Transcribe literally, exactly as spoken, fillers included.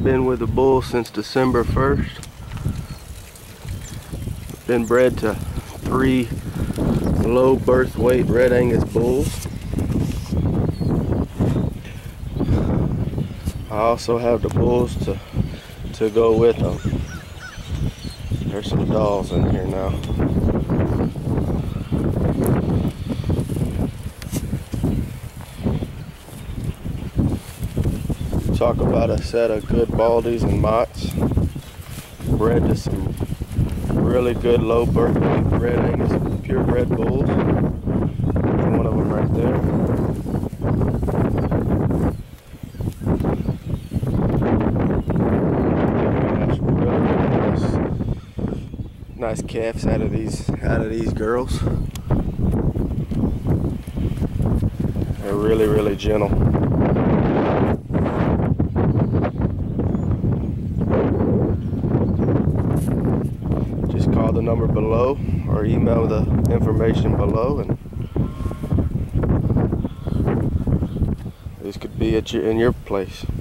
been with the bull since December first. Been bred to three low birth weight Red Angus bulls. I also have the bulls to to go with them. There's some dolls in here now. Talk about a set of good Baldies and Motts, bred to some really good low birth weight Red Angus purebred bulls. There's one of them right there. Gosh, really, really nice, nice calves out of these out of these girls. They're really, really gentle. Call the number below or email the information below, and this could be at your, in your place.